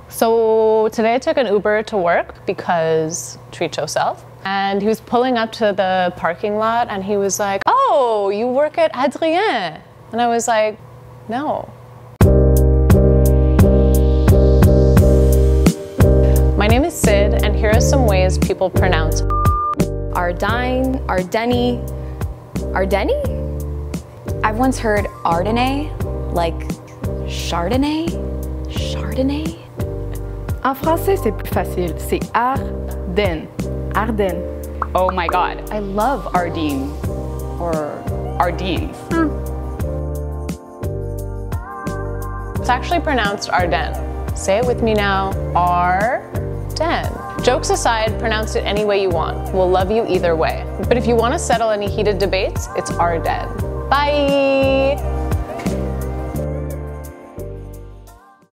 So today I took an Uber to work because treat yourself. And he was pulling up to the parking lot and he was like, "Oh, you work at Ar-deen?" And I was like, "No." My name is Sid, and here are some ways people pronounce Ar-deen, Ardene, Ardene? I've once heard Ardene, like Chardonnay? Chardonnay? En français, c'est plus facile. C'est Ar-deen. Ardenne. Oh my God, I love Ar-deen or Ar-deens. It's actually pronounced Ardene. Say it with me now, Ar-dene. Jokes aside, pronounce it any way you want. We'll love you either way. But if you want to settle any heated debates, it's Ardene. Bye!